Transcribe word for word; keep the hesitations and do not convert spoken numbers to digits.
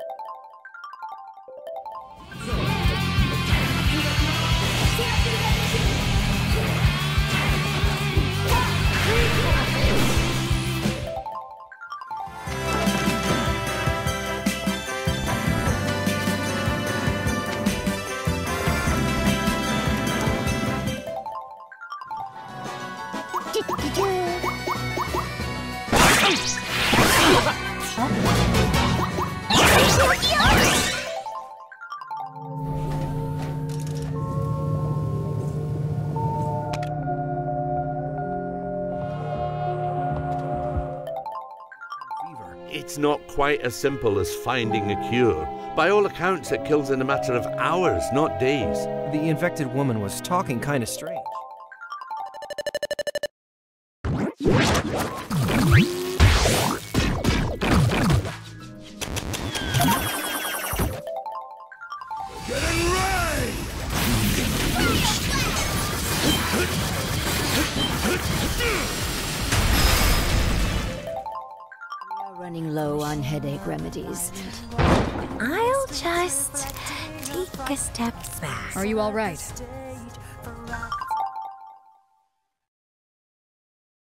It's not quite as simple as finding a cure. By all accounts, it kills in a matter of hours, not days. The infected woman was talking kind of strange. Running low on headache remedies. I'll just take a step back. Are you all right?